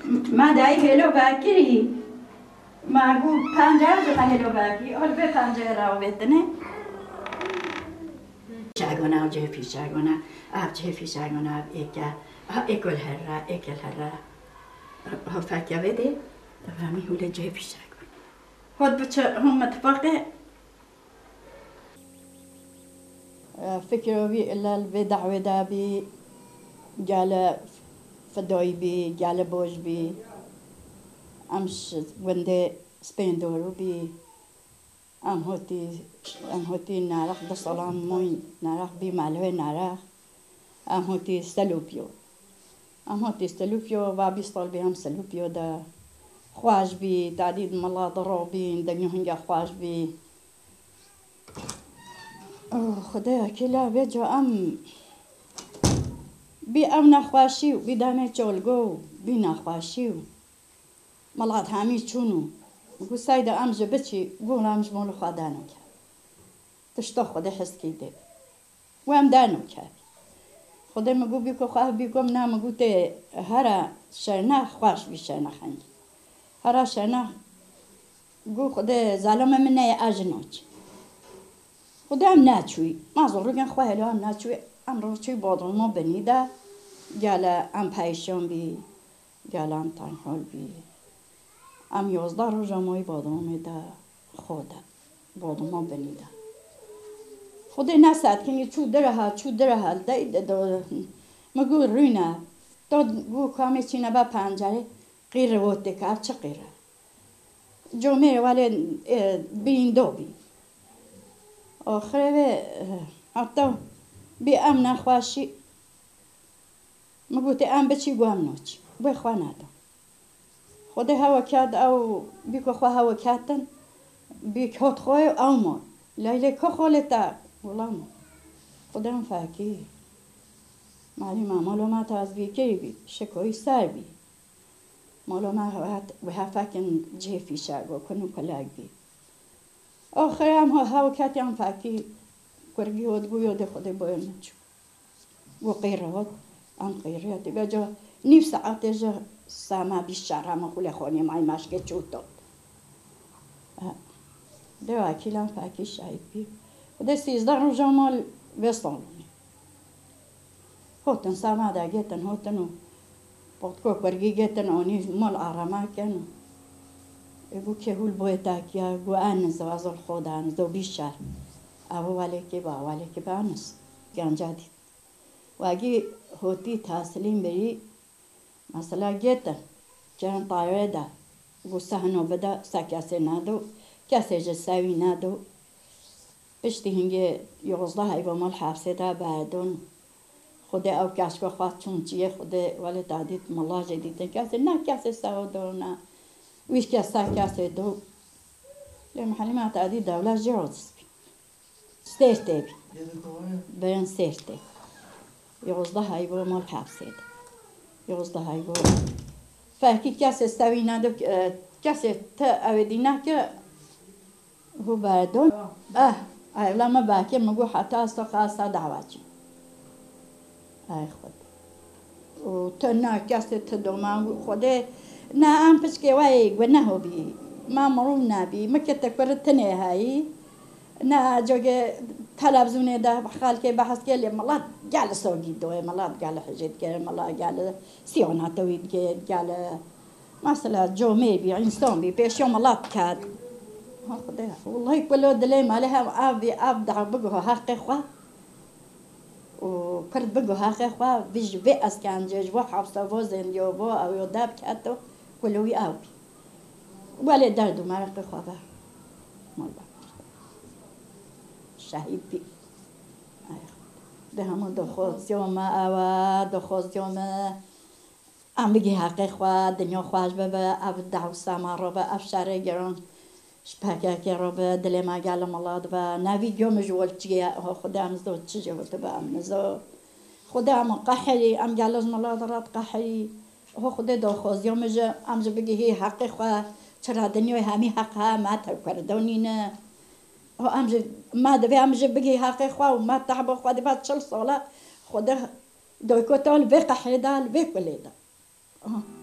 ما دای هلو باکری ما گو پنجره جو هلو باکی اول به پنجره راو بدنه شاگونا جو فی شاگونا آب جو فی شاگونا آب اکل هر ها فکر بده تفهمی هوله جو فی شاگونا خود بچه هم متفقه فكروا بي إلا البدع ودا بي قال فدوي بي قال بوج بي أمش وندي سبين دورو بي أم هوتي نارخ بصلام موين نارخ بي معلوه نارخ أم هوتي ستلوبيو وابي صال بي هم ستلوبيو دا خواج بي تعديد ملا ضروبين دنيو هنجا خواج بي خدایا کلا بجا بی نخواشیو بی دامه چولگو بی نخواشیو ملات همی چونو گو سایده جا بچی گو نامش مولو خواه دانو کرد تشتا خوده حس کیده و دانو کرد خوده مگو بی که خواه بی گم نه مگو ته هر شرنخ خواش بی شرنخ هنگی هر شرنخ گو خوده ظالم منه اجنوچ خودم نچوی مازور رو گن خواه هم نچوی رو چوی بادون ما بنیده گله پیشان بی گله تنحال بی 11 روز مای بادون میده خوده بادون ما بنیده خوده نسد که چو دره ها ده مگو روینه تا گو کامی چینه با پنجره غیر وقتی که چه غیره جمعه ولی بین دو بی آخره حتی بی نخواشی مگوتی بچی گوهم نوچ بی خواه ندم خوده هوا کرد او بی که خواه هوا کردن بی کت خواه او ما لیلی که خالتا ولا ما خوده هم فاکی معلومه معلومات از بی که بی شکوی سر بی معلومه و هفکن جیفی شگو کنو کلاگ بی آخر هم هوا کتی هم فاکی کرگی هود گویده خوده باید نچو و قیرات هم قیراتی بجا نیف ساعت جا ساما بیشتر همه خوله خونی مای مشکه چوتاد ده وکیل هم فاکی شاید بی خوده 13 روز مال وستانونی هوتن ساما ده گیتن هوتن و پتکو کرگی گیتن آنی مال آرامه کنو گو که هول باید تاکیا گو آنز و ازال خود آنز دو بیشتر ولی که با آنز گنجا دید و اگه هوتی تحصیلین بری مثلا گیتن چند طایره ده گو سهنو بده سا کسی ندو کسی جسوی ندو پشتی هنگه 11 ایبا مال حفظه ده بردون خوده او کشکو خواه چونچیه خوده ولی دادید ملا جدیدن کسی نه کسی سوا دو نه ویش کسی دو لما حليمة تعدي دولة جرس ستيرتي بين ستيرتي يغزدها يبو مال حبسيد يغزدها يبو فهكي كاس استوينا دو كاس تا أودينا ك هو بردون أي لما باكي مجو حتى استقاسا دعواتي أي خد وتنا كاس تدوما خده نا أم بسكي واي قلنا هو بي ما مرونا بي ما كنت كرتني هاي نا جوجي تلفزيون ده خالك بحث قال ملات قال سوقي دوي ملات قال حجيت قال ملات قال سيونات ويد قال مثلا جو ميبي انسان بي بيش يوم ملات كاد خدها والله كله دلي مالها ابي ابدع بقه حق خو وكرت بقه حق خو بيج بي اسكان جوج وحبسه وزن يوبو او يداب كاتو كله يابي ولی دردو مرق خوابه مال شهید بی ده همون دخواست یوم دخواست یوم بگی حقی خواه دنیا خواهش ببه اف دعو سما رو به اف شره گران شپکه که رو به دل ما گلم الله به نوی یوم جوال چیه خدا هم زود چی جوالت به هم نزو خدا هم قحری ام گلز الله دارد قحری خدا دخواست یوم جا ام جا بگی هی حقی خواه چرا دنیای همی حق ها ما تکردونی نه ما دوی همجه بگی حقی خواه و ما تحب خواه دی بعد 40 ساله خدا دوی کتال وی قحیدال وی کلیدال